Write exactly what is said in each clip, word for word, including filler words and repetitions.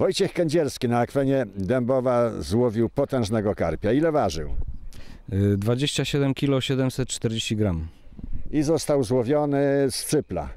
Wojciech Kędzierski na akwenie Dębowa złowił potężnego karpia. Ile ważył? dwadzieścia siedem kilo siedemset czterdzieści gram. I został złowiony z cypla.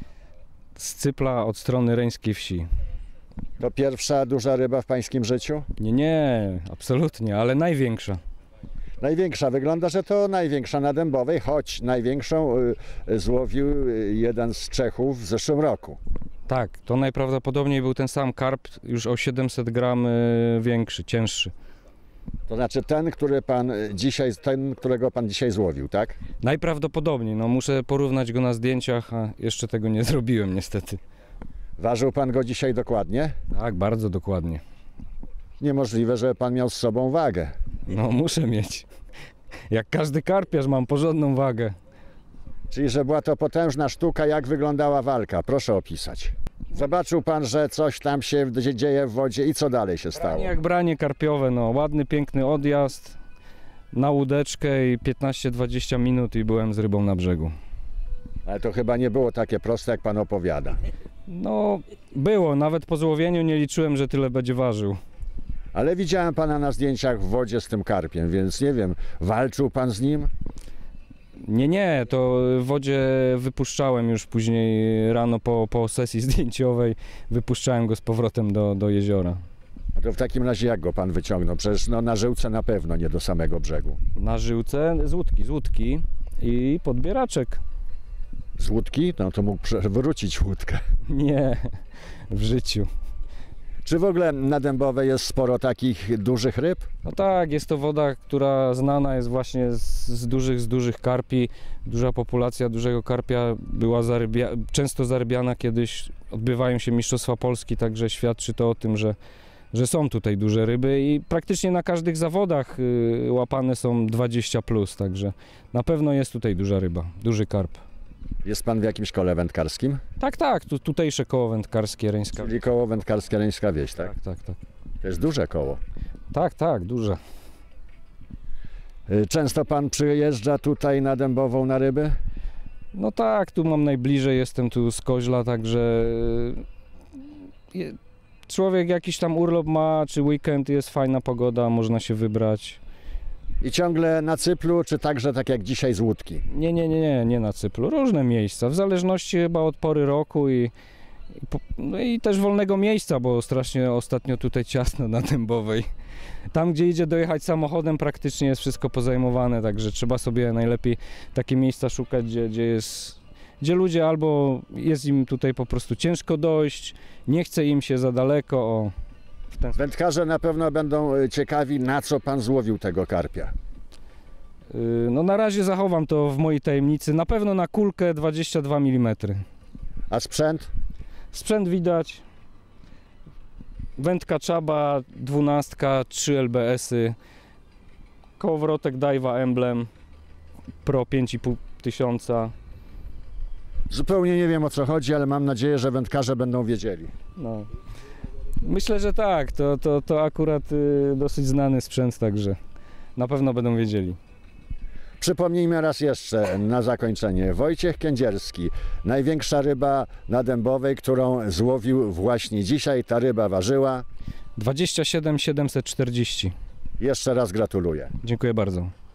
Z cypla od strony Reńskiej Wsi. To pierwsza duża ryba w pańskim życiu? Nie, nie, absolutnie, ale największa. Największa. Wygląda, że to największa na Dębowej, choć największą y, złowił jeden z Czechów w zeszłym roku. Tak, to najprawdopodobniej był ten sam karp, już o siedemset gram większy, cięższy. To znaczy ten, który pan dzisiaj, ten, którego pan dzisiaj złowił, tak? Najprawdopodobniej, no muszę porównać go na zdjęciach, a jeszcze tego nie zrobiłem niestety. Ważył pan go dzisiaj dokładnie? Tak, bardzo dokładnie. Niemożliwe, że pan miał z sobą wagę. No muszę mieć. Jak każdy karpiarz mam porządną wagę. Czyli, że była to potężna sztuka. Jak wyglądała walka? Proszę opisać. Zobaczył pan, że coś tam się dzieje w wodzie i co dalej się stało? Branie jak branie karpiowe, no ładny, piękny odjazd na łódeczkę i piętnaście dwadzieścia minut i byłem z rybą na brzegu. Ale to chyba nie było takie proste, jak pan opowiada. No było, nawet po złowieniu nie liczyłem, że tyle będzie ważył. Ale widziałem pana na zdjęciach w wodzie z tym karpiem, więc nie wiem, walczył pan z nim? Nie, nie, to w wodzie wypuszczałem już później rano po, po sesji zdjęciowej, wypuszczałem go z powrotem do, do jeziora. A to w takim razie jak go pan wyciągnął? Przecież no, na żyłce na pewno, nie do samego brzegu. Na żyłce z łódki, z łódki i podbieraczek. Z łódki? No to mógł wrócić łódkę. Nie, w życiu. Czy w ogóle na Dębowej jest sporo takich dużych ryb? No tak, jest to woda, która znana jest właśnie z, z dużych, z dużych karpi. Duża populacja dużego karpia była zarybia, często zarybiana kiedyś. Odbywają się Mistrzostwa Polski, także świadczy to o tym, że, że są tutaj duże ryby i praktycznie na każdych zawodach y, łapane są dwadzieścia plus, także na pewno jest tutaj duża ryba, duży karp. Jest pan w jakimś kole wędkarskim? Tak, tak, tu, tutejsze koło wędkarskie Reńska. Czyli koło wędkarskie Reńska Wieś, tak? Tak, tak, tak. To jest duże koło. Tak, tak, duże. Często pan przyjeżdża tutaj na Dębową na ryby? No tak, tu mam najbliżej, jestem tu z Koźla, także je, człowiek jakiś tam urlop ma, czy weekend, jest fajna pogoda, można się wybrać. I ciągle na cyplu, czy także tak jak dzisiaj z łódki? Nie, nie, nie, nie, nie na Cyplu, różne miejsca, w zależności chyba od pory roku i, i, po, no i też wolnego miejsca, bo strasznie ostatnio tutaj ciasno na Dębowej. Tam, gdzie idzie dojechać samochodem, praktycznie jest wszystko pozajmowane, także trzeba sobie najlepiej takie miejsca szukać, gdzie, gdzie jest, gdzie ludzie albo jest im tutaj po prostu ciężko dojść, nie chce im się za daleko. O, w ten sposób. Wędkarze na pewno będą ciekawi, na co pan złowił tego karpia. No na razie zachowam to w mojej tajemnicy, na pewno na kulkę dwadzieścia dwa milimetry. A sprzęt? Sprzęt widać, wędka Czaba, dwunastka, trzy L B S-y, kołowrotek Daiwa Emblem Pro pięć i pół tysiąca. Zupełnie nie wiem, o co chodzi, ale mam nadzieję, że wędkarze będą wiedzieli. No. Myślę, że tak, to, to, to akurat y, dosyć znany sprzęt, także na pewno będą wiedzieli. Przypomnijmy raz jeszcze na zakończenie. Wojciech Kędzierski, największa ryba na Dębowej, którą złowił właśnie dzisiaj. Ta ryba ważyła. dwadzieścia siedem siedemset czterdzieści. Jeszcze raz gratuluję. Dziękuję bardzo.